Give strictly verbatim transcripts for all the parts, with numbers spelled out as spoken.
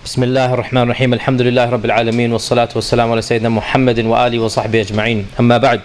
بسم الله الرحمن الرحيم الحمد لله رب العالمين والصلاة والسلام على سيدنا محمد وآله وصحبه أجمعين أما بعد.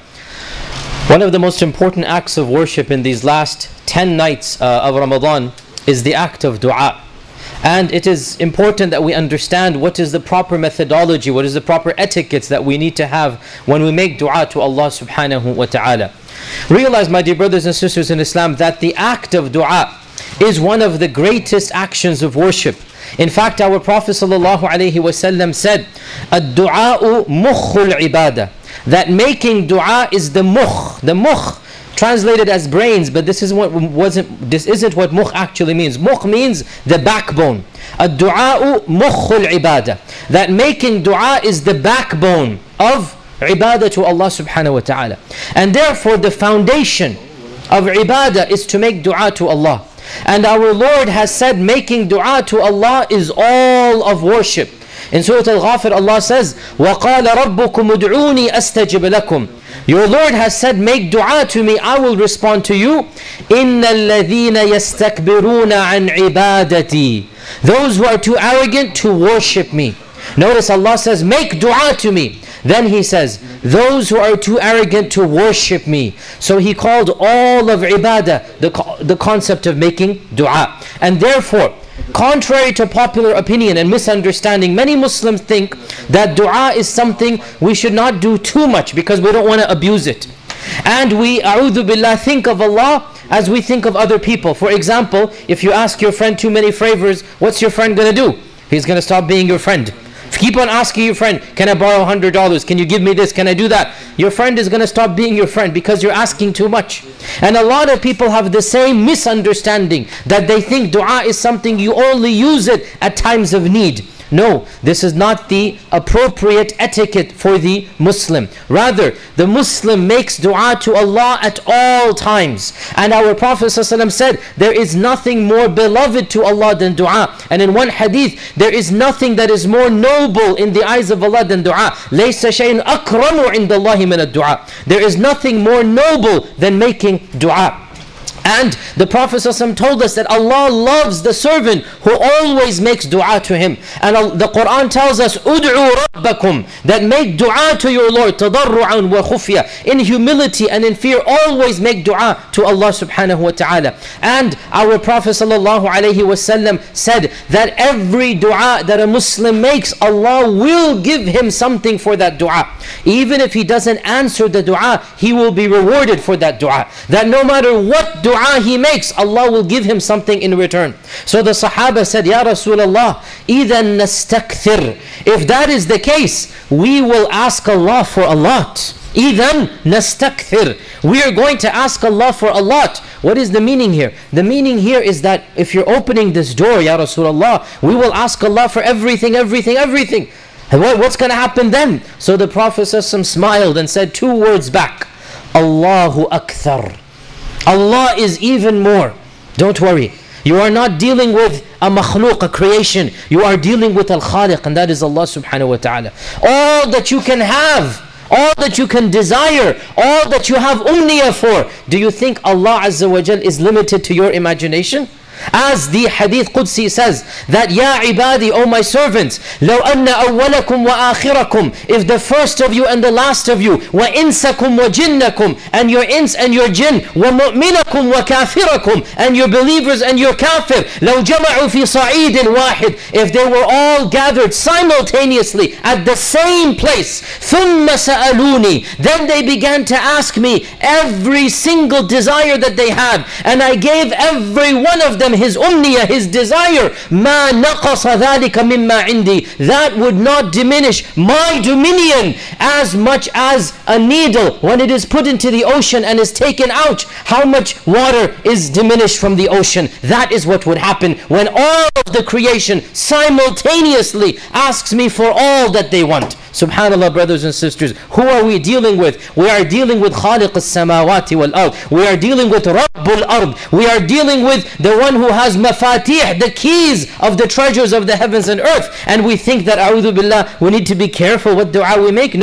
One of the most important acts of worship in these last ten nights uh, of Ramadan is the act of dua. And it is important that we understand what is the proper methodology, what is the proper etiquettes that we need to have when we make dua to Allah subhanahu wa ta'ala. Realize, my dear brothers and sisters in Islam, that the act of dua is one of the greatest actions of worship. In fact, our Prophet sallallahu alaihi wasallam said, "Ad-du'a'u mukhul ibadah," that making dua is the mukh, the mukh, translated as brains, but this is what wasn't. This isn't what mukh actually means. Mukh means the backbone. Ad-du'a'u mukhul ibadah, that making dua is the backbone of ibadah to Allah subhanahu wa ta'ala, and therefore the foundation of ibadah is to make dua to Allah. And our Lord has said making dua to Allah is all of worship. In Surah Al-Ghafir, Allah says, وَقَالَ رَبُّكُمُ ادْعُونِي أَسْتَجِبْ لَكُمْ. Your Lord has said, make dua to me, I will respond to you. إِنَّ الَّذِينَ يَسْتَكْبِرُونَ عَنْ عِبَادَتِي. Those who are too arrogant to worship me. Notice Allah says, make dua to me. Then He says, those who are too arrogant to worship me. So He called all of ibadah the, the concept of making dua. And therefore, contrary to popular opinion and misunderstanding, many Muslims think that dua is something we should not do too much because we don't want to abuse it. And we, a'udhu billah, think of Allah as we think of other people. For example, if you ask your friend too many favors, what's your friend going to do? He's going to stop being your friend. Keep on asking your friend, can I borrow one hundred dollars? Can you give me this? Can I do that? Your friend is going to stop being your friend because you're asking too much. And a lot of people have the same misunderstanding, that they think dua is something you only use it at times of need. No, this is not the appropriate etiquette for the Muslim. Rather, the Muslim makes dua to Allah at all times. And our Prophet ﷺ said, there is nothing more beloved to Allah than dua. And in one hadith, there is nothing that is more noble in the eyes of Allah than dua. لَيْسَ شَيْءٌ أَكْرَمُ عِنْدَ اللَّهِ مِنَ الدُّعَى. There is nothing more noble than making dua. And the Prophet ﷺ told us that Allah loves the servant who always makes dua to Him. And the Quran tells us, "Ud'u rabbakum," that make dua to your Lord, tadarru'an wa khufya, in humility and in fear, always make dua to Allah subhanahu wa ta'ala. And our Prophet sallallahu alaihi wasallam said that every dua that a Muslim makes, Allah will give him something for that dua. Even if he doesn't answer the dua, he will be rewarded for that dua. That no matter what dua he makes, Allah will give him something in return. So the Sahaba said, Ya Rasulullah, إِذَا نَسْتَكْثِرْ. If that is the case, we will ask Allah for a lot. إِذَا نَسْتَكْثِرْ. We are going to ask Allah for a lot. What is the meaning here? The meaning here is that if you're opening this door, Ya Rasulullah, we will ask Allah for everything, everything, everything. And what, what's going to happen then? So the Prophet ﷺ smiled and said two words back, Allahu Akthar. Allah is even more. Don't worry. You are not dealing with a makhluq, a creation. You are dealing with Al-Khaliq, and that is Allah subhanahu wa ta'ala. All that you can have, all that you can desire, all that you have umniyah for, do you think Allah Azza wa Jal is limited to your imagination? As the Hadith Qudsi says, that Ya ibadi, O my servants, لَوْ أَنَّ أَوَّلَكُمْ وَآخِرَكُمْ, if the first of you and the last of you, وَإِنسَكُمْ وَجِنَّكُمْ, and your ins and your jinn, وَمُؤْمِنَكُمْ وَكَافِرَكُمْ, and your believers and your kafir, لَوْ جَمَعُوا فِي صَعِيدٍ وَاحِدٍ, if they were all gathered simultaneously at the same place, ثُمَّ سَأَلُونِي, then they began to ask me every single desire that they had, and I gave every one of them his umniyah, his desire, مَا نَقَصَ ذَلِكَ مِمَّا عِنْدِي, that would not diminish my dominion as much as a needle when it is put into the ocean and is taken out. How much water is diminished from the ocean? That is what would happen when all of the creation simultaneously asks me for all that they want. Subhanallah, brothers and sisters, who are we dealing with? We are dealing with Khaliq as-samawati wal-ard. We are dealing with Rabbul ard. We are dealing with the one who has mafatih, the keys of the treasures of the heavens and earth. And we think that, a'udhu billah, we need to be careful what dua we make. No.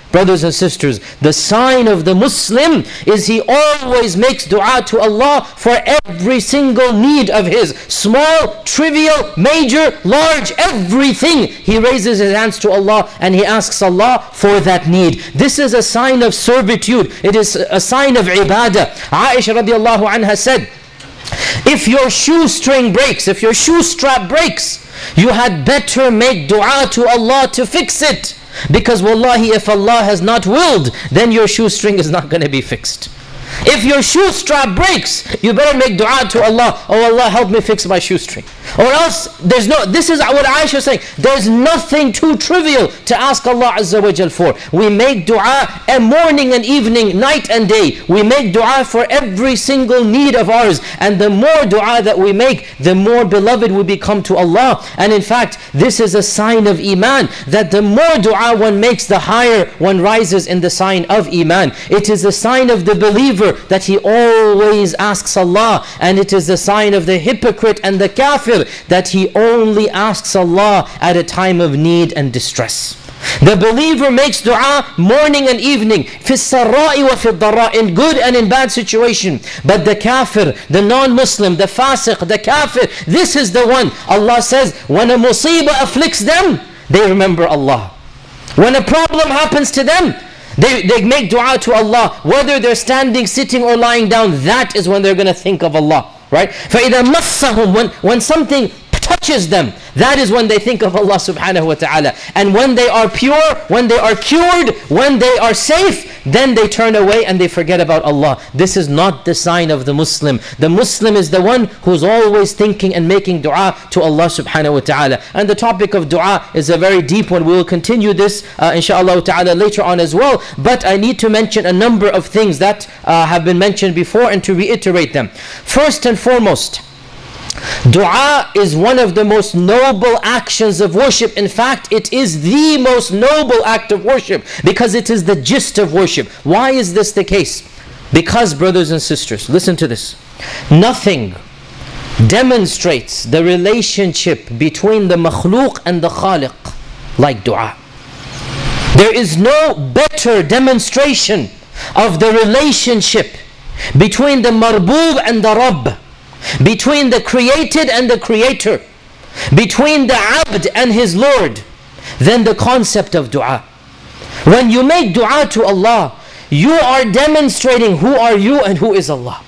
Brothers and sisters, the sign of the Muslim is he always makes dua to Allah for every single need of his. Small, trivial, major, large, everything. He raises his hands to Allah and he asks Allah for that need. This is a sign of servitude. It is a sign of ibadah. Aisha radiallahu anha said, if your shoestring breaks, if your shoe strap breaks, you had better make dua to Allah to fix it. Because wallahi, if Allah has not willed, then your shoestring is not going to be fixed. If your shoe strap breaks, you better make dua to Allah. Oh Allah, help me fix my shoestring. Or else, there's no, this is what Aisha is saying. There's nothing too trivial to ask Allah Azza wa Jal for. We make dua a morning and evening, night and day. We make dua for every single need of ours. And the more dua that we make, the more beloved we become to Allah. And in fact, this is a sign of Iman, that the more dua one makes, the higher one rises in the sign of Iman. It is a sign of the believer that he always asks Allah, and it is the sign of the hypocrite and the kafir that he only asks Allah at a time of need and distress. The believer makes dua morning and evening, في السراء وفي الضراء, in good and in bad situation. But the kafir, the non-Muslim, the fasiq, the kafir, this is the one, Allah says, when a musibah afflicts them, they remember Allah. When a problem happens to them, They, they make dua to Allah, whether they're standing, sitting or lying down. That is when they're going to think of Allah, right? فَإِذَا مَسَّهُمْ, when, when something touches them, that is when they think of Allah subhanahu wa ta'ala. And when they are pure, when they are cured, when they are safe, then they turn away and they forget about Allah. This is not the sign of the Muslim. The Muslim is the one who's always thinking and making dua to Allah subhanahu wa ta'ala. And the topic of dua is a very deep one. We will continue this uh, inshaAllah ta'ala later on as well. But I need to mention a number of things that uh, have been mentioned before and to reiterate them. First and foremost, dua is one of the most noble actions of worship. In fact, it is the most noble act of worship because it is the gist of worship. Why is this the case? Because, brothers and sisters, listen to this. Nothing demonstrates the relationship between the makhluk and the khaliq like dua. There is no better demonstration of the relationship between the marbub and the rabb, between the created and the creator, between the abd and his Lord, than the concept of dua. When you make dua to Allah, you are demonstrating who are you and who is Allah.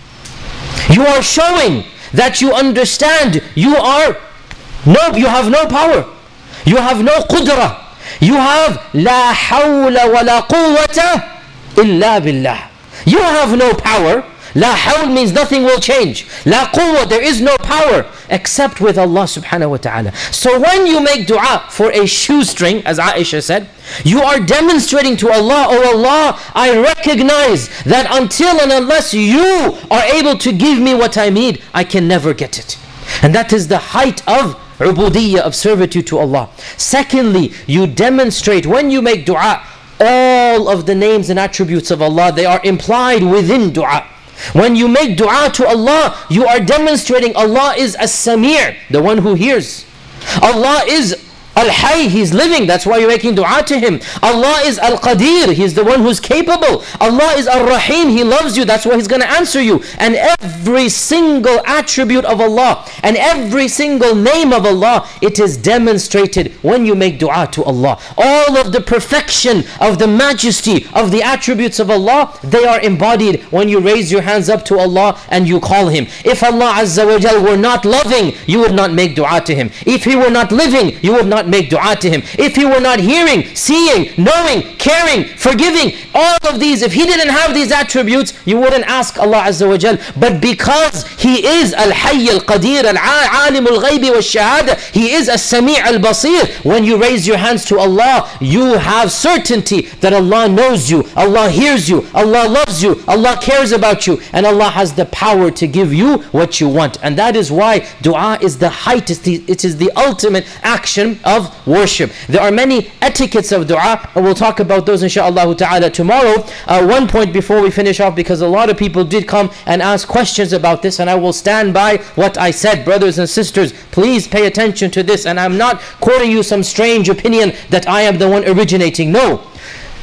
You are showing that you understand you are no, you have no power, you have no qudra, you have la hawla wa la quwwata illa billah. You have no power. La hawl means nothing will change. La quwwah, there is no power except with Allah subhanahu wa ta'ala. So when you make dua for a shoestring, as Aisha said, you are demonstrating to Allah, oh Allah, I recognize that until and unless you are able to give me what I need, I can never get it. And that is the height of ubudiyyah, of servitude to Allah. Secondly, you demonstrate, when you make dua, all of the names and attributes of Allah, they are implied within dua. When you make dua to Allah, you are demonstrating Allah is as-Sami', the one who hears. Allah is Al-Hayy, He's living, that's why you're making dua to Him. Allah is Al-Qadir, He's the one who's capable. Allah is Ar-Rahim, He loves you, that's why He's going to answer you. And every single attribute of Allah and every single name of Allah, it is demonstrated when you make dua to Allah. All of the perfection of the majesty of the attributes of Allah, they are embodied when you raise your hands up to Allah and you call Him. If Allah Azza wa Jal were not loving, you would not make dua to Him. If He were not living, you would not make dua to Him. If He were not hearing, seeing, knowing, caring, forgiving, all of these, if He didn't have these attributes, you wouldn't ask Allah Azza wa Jal. But because He is Al-Hayy Al-Qadir, Al-Alim Al-Ghaybi Wal-Shahada, He is As-Sami' Al-Basir, when you raise your hands to Allah, you have certainty that Allah knows you, Allah hears you, Allah loves you, Allah cares about you, and Allah has the power to give you what you want. And that is why dua is the height, it is the, it is the ultimate action of worship. There are many etiquettes of dua, and we'll talk about those inshaAllah ta'ala tomorrow. Uh, one point before we finish off, because a lot of people did come and ask questions about this, and I will stand by what I said. Brothers and sisters, please pay attention to this, and I'm not quoting you some strange opinion that I am the one originating. No.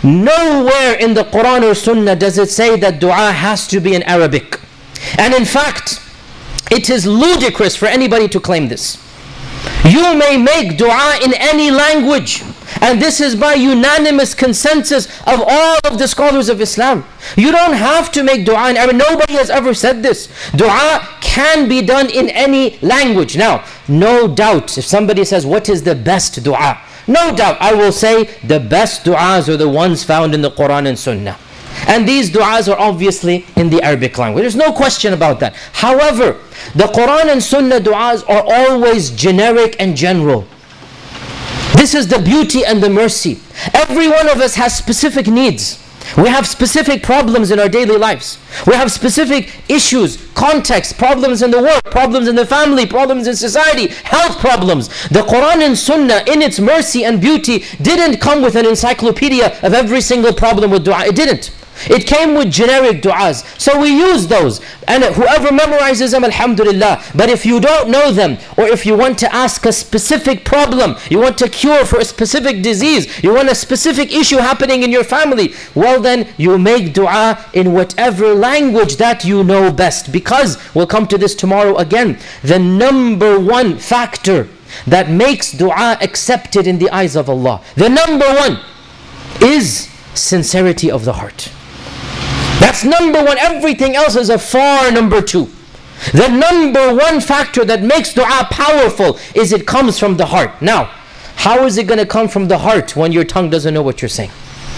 Nowhere in the Quran or Sunnah does it say that dua has to be in Arabic. And in fact, it is ludicrous for anybody to claim this. You may make dua in any language, and this is by unanimous consensus of all of the scholars of Islam. You don't have to make dua in Arabic. Nobody has ever said this. Dua can be done in any language. Now, no doubt, if somebody says, what is the best dua? No doubt, I will say the best du'as are the ones found in the Quran and Sunnah. And these du'as are obviously in the Arabic language. There's no question about that. However, the Quran and Sunnah du'as are always generic and general. This is the beauty and the mercy. Every one of us has specific needs. We have specific problems in our daily lives. We have specific issues, context, problems in the work, problems in the family, problems in society, health problems. The Quran and Sunnah, in its mercy and beauty, didn't come with an encyclopedia of every single problem with dua. It didn't. It came with generic du'as. So we use those. And whoever memorizes them, alhamdulillah. But if you don't know them, or if you want to ask a specific problem, you want to cure for a specific disease, you want a specific issue happening in your family, well then, you make dua in whatever language that you know best. Because, we'll come to this tomorrow again, the number one factor that makes dua accepted in the eyes of Allah, the number one, is sincerity of the heart. That's number one. Everything else is a far number two. The number one factor that makes dua powerful is it comes from the heart. Now, how is it going to come from the heart when your tongue doesn't know what you're saying?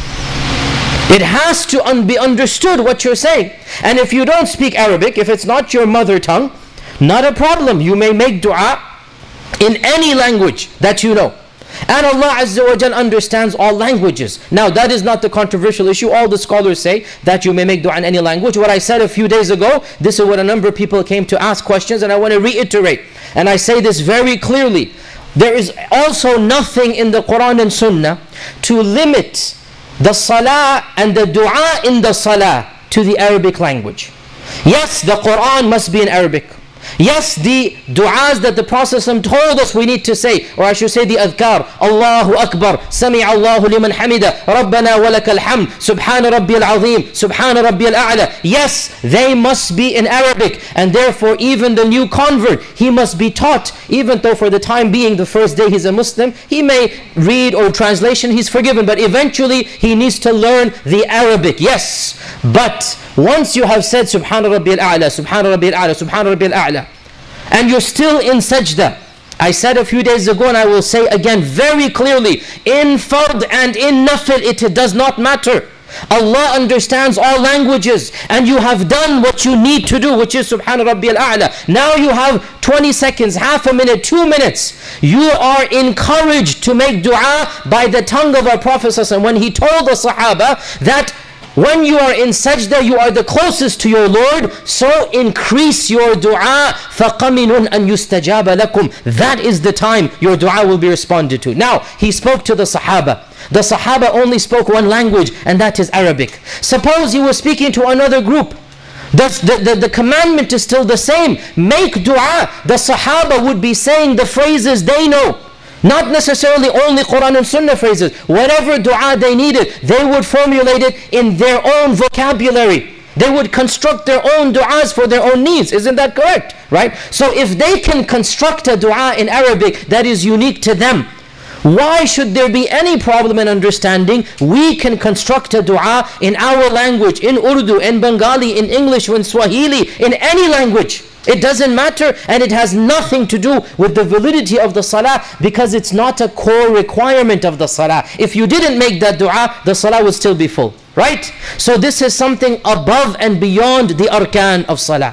It has to un- be understood what you're saying. And if you don't speak Arabic, if it's not your mother tongue, not a problem. You may make dua in any language that you know. And Allah Azza wa Jal understands all languages. Now that is not the controversial issue. All the scholars say that you may make dua in any language. What I said a few days ago, this is what a number of people came to ask questions, and I want to reiterate. And I say this very clearly. There is also nothing in the Quran and Sunnah to limit the salah and the dua in the salah to the Arabic language. Yes, the Quran must be in Arabic. Yes, the du'as that the Prophet told us we need to say, or I should say the adhkar, Allahu Akbar, Sami Allahu liman hamida, Rabbana walakal hamd, Subhana Rabbi al-Azim, Subhana Rabbi al-A'la. Yes, they must be in Arabic, and therefore even the new convert, he must be taught, even though for the time being, the first day he's a Muslim, he may read or translation, he's forgiven, but eventually he needs to learn the Arabic. Yes, but once you have said Subhana Rabbi al-A'la, Subhana Rabbi al-A'la, Subhana Rabbi al-A'la, and you're still in sajda, I said a few days ago and I will say again very clearly, in fard and in nafil it does not matter. Allah understands all languages, and you have done what you need to do, which is Subhana Rabbi al-A'la. Now you have twenty seconds, half a minute, two minutes. You are encouraged to make dua by the tongue of our Prophet ﷺ when he told the Sahaba that when you are in sajda, you are the closest to your Lord, so increase your dua. فَقَمِنٌ أَن يُسْتَجَابَ لَكُمْ. That is the time your dua will be responded to. Now, he spoke to the Sahaba. The Sahaba only spoke one language, and that is Arabic. Suppose he was speaking to another group. The, the, the, the commandment is still the same. Make dua. The Sahaba would be saying the phrases they know. Not necessarily only Quran and Sunnah phrases. Whatever dua they needed, they would formulate it in their own vocabulary. They would construct their own du'as for their own needs. Isn't that correct? Right? So if they can construct a dua in Arabic that is unique to them, why should there be any problem in understanding? We can construct a dua in our language, in Urdu, in Bengali, in English, in Swahili, in any language. It doesn't matter, and it has nothing to do with the validity of the salah, because it's not a core requirement of the salah. If you didn't make that dua, the salah would still be full, right? So this is something above and beyond the arkan of salah.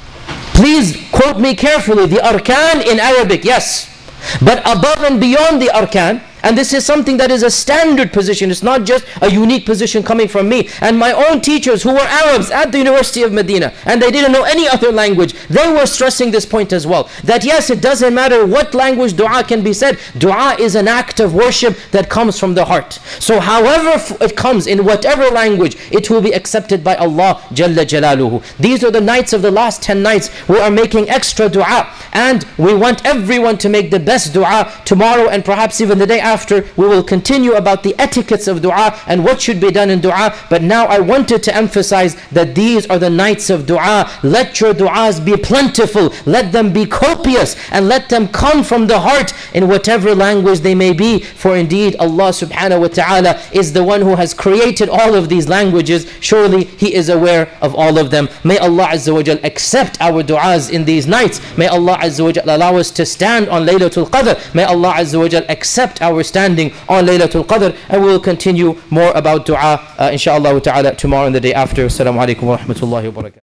Please quote me carefully, the arkan in Arabic, yes. But above and beyond the arkan, and this is something that is a standard position, it's not just a unique position coming from me. And my own teachers who were Arabs at the University of Medina, and they didn't know any other language, they were stressing this point as well. That yes, it doesn't matter what language dua can be said, dua is an act of worship that comes from the heart. So however it comes, in whatever language, it will be accepted by Allah Jalla Jalaluhu. These are the nights of the last ten nights. We are making extra dua, and we want everyone to make the best dua tomorrow and perhaps even the day after. after we will continue about the etiquettes of dua and what should be done in dua. But now I wanted to emphasize that these are the nights of dua. Let your duas be plentiful, let them be copious, and let them come from the heart in whatever language they may be. For indeed Allah subhanahu wa ta'ala is the one who has created all of these languages. Surely He is aware of all of them. May Allah Azza wa Jal accept our duas in these nights. May Allah Azza wa Jal allow us to stand on Laylatul Qadr. May Allah Azza wa Jal accept our standing on Laylatul Qadr. And we will continue more about dua uh, inshaAllah ta'ala tomorrow and the day after. Assalamu alaikum wa rahmatullahi wa barakatuh.